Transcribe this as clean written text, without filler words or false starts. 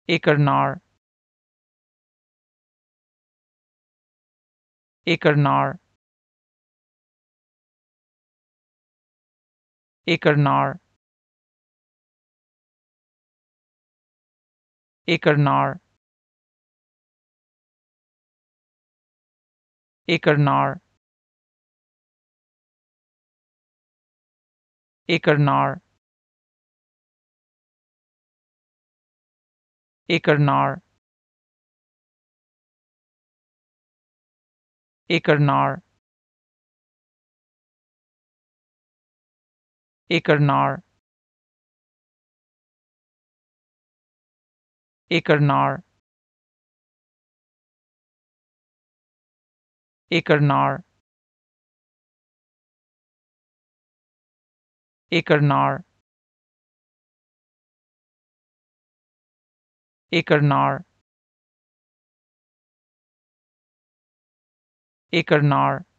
Ekernar, Ekernar, Ekernar, Ekernar, Ekernar, Ekernar, Ekernar, Ekernar, Ekernar, Ekernar, Ekernar, Ekernar, Ekernar, Ekernar,